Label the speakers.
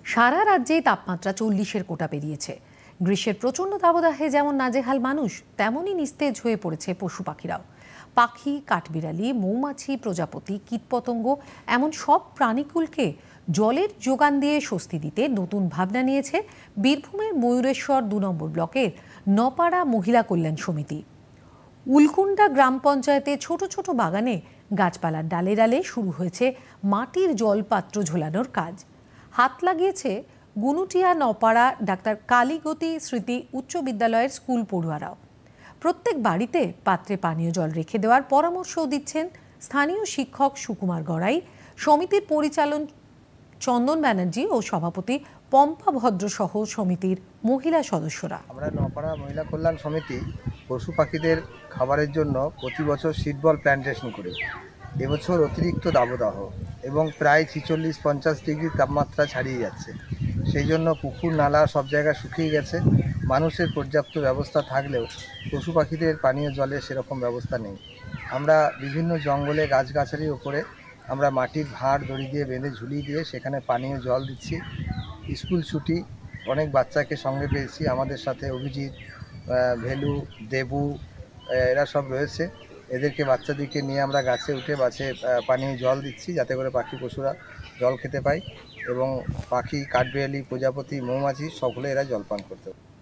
Speaker 1: সারা রাজ্যেই তাপমাত্রা 40-এর কোটা পেরিয়েছে। গ্রীষ্মের প্রচণ্ড দাবদাহে যেমন নাজেহাল মানুষ, তেমনই নিস্তেজ হয়ে পড়েছে পশু পাখিরাও। পাখি, কাঠবিড়ালি, মৌমাছি, প্রজাপতি, কীটপতঙ্গ এমন সব প্রাণীকুলকে জলের যোগান দিয়ে স্বস্তি দিতে নতুন ভাবনা নিয়েছে বীরভূমের ময়ূরেশ্বর 2 নম্বর ব্লকের নপাড়া মহিলা কল্যাণ সমিতি। উলকুন্ডা গ্রাম পঞ্চায়েতে ছোট ছোট বাগানে গাছপালার ডালে ডালে শুরু হয়েছে মাটির জলপাত্র ঝোলানোর কাজ। হাত লাগিয়েছে গুনুটিয়া নপাড়া ডাক্তার কালীগতি স্মৃতি উচ্চ বিদ্যালয়ের স্কুল পড়ুয়ারাও। প্রত্যেক বাড়িতে পাত্রে পানীয় জল রেখে দেওয়ার পরামর্শও দিচ্ছেন স্থানীয় শিক্ষক সুকুমার গড়াই, সমিতির পরিচালন চন্দন ব্যানার্জি ও সভাপতি পম্পা ভদ্র সহ সমিতির মহিলা সদস্যরা।
Speaker 2: আমরা নপাড়া মহিলা কল্যাণ সমিতি পশু পাখিদের খাবারের জন্য প্রতি বছর সিডবল প্ল্যান্টেশন করি। এবছর অতিরিক্ত দাবদাহ এবং প্রায় 46-50 ডিগ্রি তাপমাত্রা ছাড়িয়ে যাচ্ছে। সেই জন্য পুকুর নালা সব জায়গায় শুকিয়ে গেছে। মানুষের পর্যাপ্ত ব্যবস্থা থাকলেও পশু পাখিদের পানীয় জলের সেরকম ব্যবস্থা নেই। আমরা বিভিন্ন জঙ্গলে গাছগাছালির উপরে আমরা মাটির ভাঁড় দড়ি দিয়ে বেঁধে ঝুলিয়ে দিয়ে সেখানে পানীয় জল দিচ্ছি। স্কুল ছুটি, অনেক বাচ্চাকে সঙ্গে পেয়েছি। আমাদের সাথে অভিজিৎ, ভেলু, দেবু এরা সব রয়েছে। এদেরকে বাচ্চাদেরকে নিয়ে আমরা গাছে উঠে পানীয় জল দিচ্ছি যাতে করে পাখি পশুরা জল খেতে পায় এবং পাখি, কাঠবিড়ালি, প্রজাপতি, মৌমাছি সকলে এরা জল পান করতে পারে।